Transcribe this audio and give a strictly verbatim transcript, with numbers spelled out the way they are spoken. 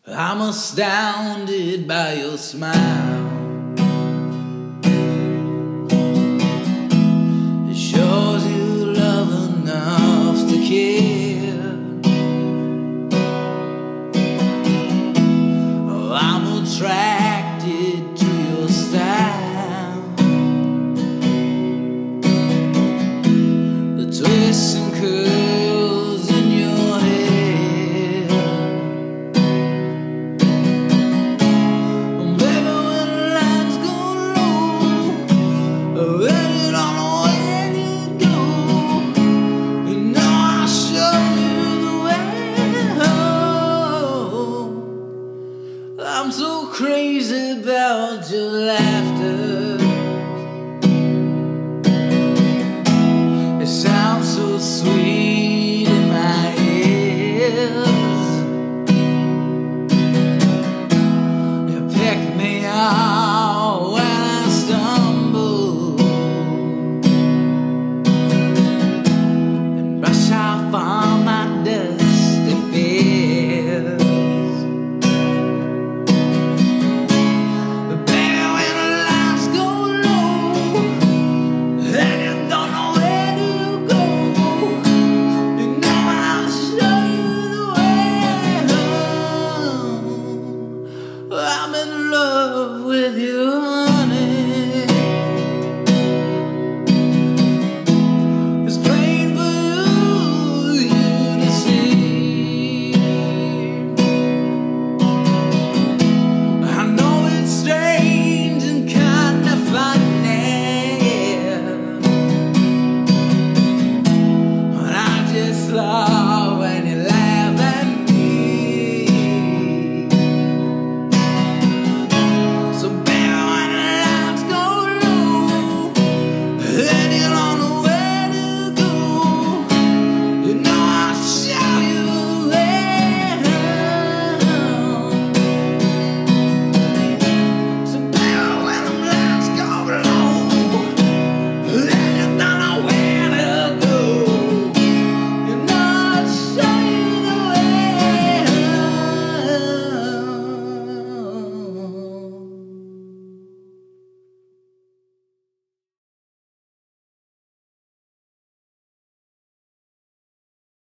I'm astounded by your smile. It shows you love enough to care. Oh, I'm attracted to your style, the twists and curls in your hair. Baby, when the lines go low, when you don't know where to go, you know I'll show you the way home. I'm so crazy about your laughter. It sounds so sweet in my ears. You pick me up when I stumble and brush off all my dusty fears. But baby, when the lights go low and you don't know where to go, you know I'll show you the way home. I'm in love with you, honey. It's plain for you, you to see. I know it's strange and kinda funny, but I just love